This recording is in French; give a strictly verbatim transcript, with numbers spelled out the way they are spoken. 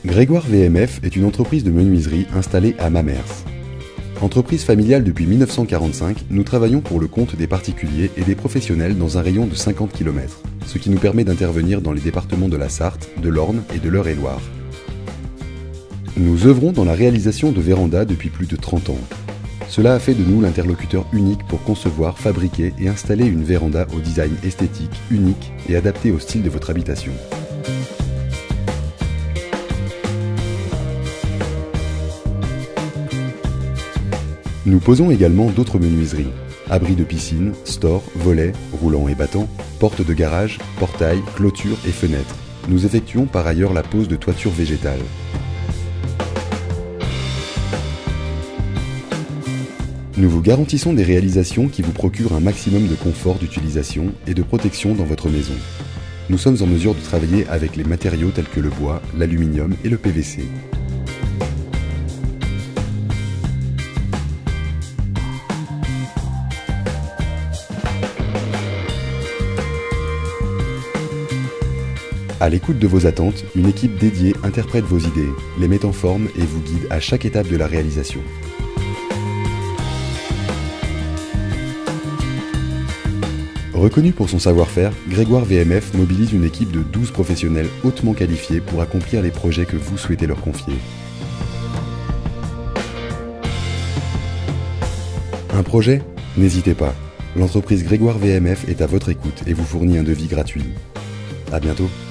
Grégoire V M F est une entreprise de menuiserie installée à Mamers. Entreprise familiale depuis mille neuf cent quarante-cinq, nous travaillons pour le compte des particuliers et des professionnels dans un rayon de cinquante kilomètres, ce qui nous permet d'intervenir dans les départements de la Sarthe, de l'Orne et de l'Eure-et-Loir. Nous œuvrons dans la réalisation de vérandas depuis plus de trente ans. Cela a fait de nous l'interlocuteur unique pour concevoir, fabriquer et installer une véranda au design esthétique, unique et adapté au style de votre habitation. Nous posons également d'autres menuiseries. Abris de piscine, stores, volets, roulants et battants, portes de garage, portails, clôtures et fenêtres. Nous effectuons par ailleurs la pose de toitures végétales. Nous vous garantissons des réalisations qui vous procurent un maximum de confort d'utilisation et de protection dans votre maison. Nous sommes en mesure de travailler avec les matériaux tels que le bois, l'aluminium et le P V C. À l'écoute de vos attentes, une équipe dédiée interprète vos idées, les met en forme et vous guide à chaque étape de la réalisation. Reconnu pour son savoir-faire, Grégoire V M F mobilise une équipe de douze professionnels hautement qualifiés pour accomplir les projets que vous souhaitez leur confier. Un projet? N'hésitez pas. L'entreprise Grégoire V M F est à votre écoute et vous fournit un devis gratuit. À bientôt.